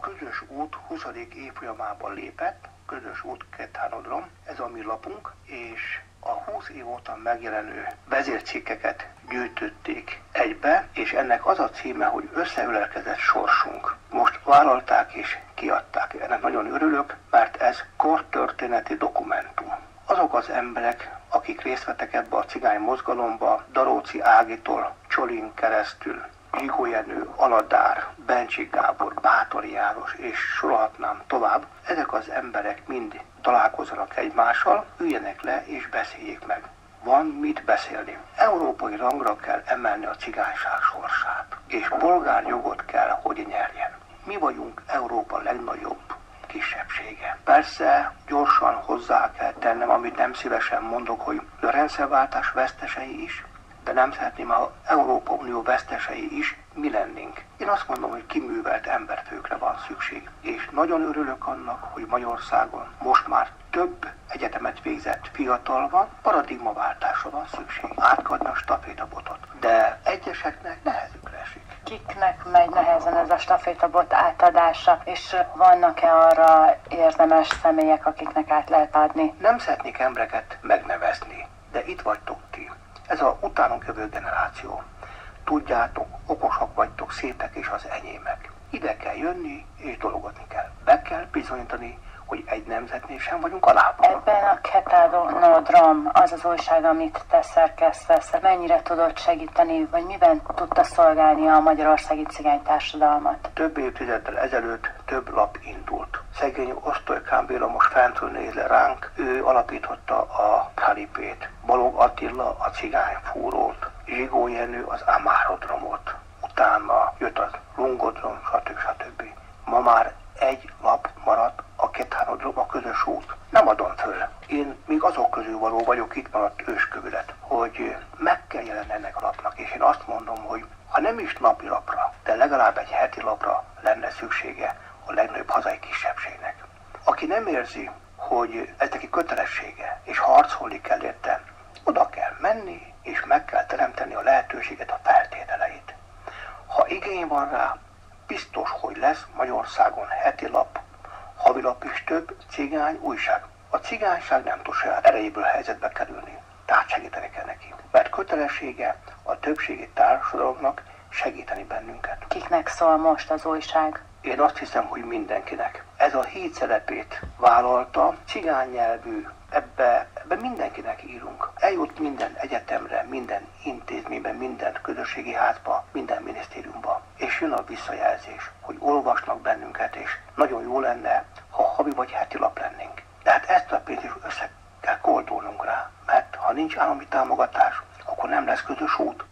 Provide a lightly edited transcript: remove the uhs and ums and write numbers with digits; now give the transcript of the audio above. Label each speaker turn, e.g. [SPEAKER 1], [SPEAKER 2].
[SPEAKER 1] közös út 20. évfolyamában lépett, közös út Ketthánodrom, ez a mi lapunk, és a 20 év óta megjelenő vezércikkeket gyűjtötték egybe, és ennek az a címe, hogy Összeölelkezett sorsunk. Most vállalták és kiadták. Ennek nagyon örülök, mert ez kortörténeti dokumentum. Azok az emberek, akik részt vettek ebbe a cigány mozgalomba, Daróci Ágitól Csolin keresztül, Zsigó Jenő, Aladár, Bencsik Gábor, Báthori János, és sorolhatnám tovább, ezek az emberek mind találkozzanak egymással, üljenek le és beszéljék meg. Van mit beszélni. Európai rangra kell emelni a cigányság sorsát, és polgárjogot kell, hogy nyerjen. Mi vagyunk Európa legnagyobb kisebbsége. Persze gyorsan hozzá kell tennem, amit nem szívesen mondok, hogy a rendszerváltás vesztesei is, de nem szeretném, ha Európa Unió vesztesei is mi lennénk. Én azt mondom, hogy kiművelt emberfőkre van szükség. És nagyon örülök annak, hogy Magyarországon most már több egyetemet végzett fiatal van, paradigmaváltásra van szükség. Átadni a stafétabotot. De egyeseknek nehezükre esik.
[SPEAKER 2] Kiknek megy nehezen ez a stafétabot átadása, és vannak-e arra érdemes személyek, akiknek át lehet adni?
[SPEAKER 1] Nem szeretnék embereket megnevezni, de itt vagytok ti. Ez a utánunk jövő generáció. Tudjátok, okosak vagytok, szépek és az enyémek. Ide kell jönni és dolgozni kell. Be kell bizonyítani, hogy egy nemzetnél sem vagyunk alábbal.
[SPEAKER 2] Ebben a Ketthánodrom, az az újság, amit te szerkesztesz, mennyire tudod segíteni, vagy miben tudta szolgálni a magyarországi cigánytársadalmat?
[SPEAKER 1] Több évtizeddel ezelőtt több lap indult. Szegény Osztolykán Béla most fentről néz le ránk, ő alapította a Kalipét, Balog Attila a cigányfúrót, Zsigó Jenő az Amárodromot, utána jött a Lungodrom, stb. Ma már egy lap maradt, a Ketthánodrom, a közös út. Nem adom föl. Én még azok közül való vagyok, itt maradt őskövület, hogy meg kell jelenni ennek a lapnak, és én azt mondom, hogy ha nem is napi lapra, de legalább egy heti lapra lenne szüksége a legnagyobb hazai kisebbségnek. Aki nem érzi, hogy ez neki kötelessége, és harcolni kell érte, oda kell menni, és meg kell teremteni a lehetőséget, a feltételeit. Ha igény van rá, biztos, hogy lesz Magyarországon heti lap, havilap is több, cigány újság. A cigányság nem tud saját erejéből helyzetbe kerülni, tehát segíteni kell neki. Mert kötelessége a többségi társadalomnak segíteni bennünket.
[SPEAKER 2] Kiknek szól most az újság?
[SPEAKER 1] Én azt hiszem, hogy mindenkinek. Ez a híd szerepét vállalta, cigány nyelvű, ebbe mindenkinek írunk. Eljut minden egyetemre, minden intézményben, minden közösségi házba, minden minisztériumba. És jön a visszajelzés, hogy olvasnak bennünket, és nagyon jó lenne, ha havi vagy heti lap lennénk. De hát ezt a pénzt is össze kell koldolnunk rá, mert ha nincs állami támogatás, akkor nem lesz közös út.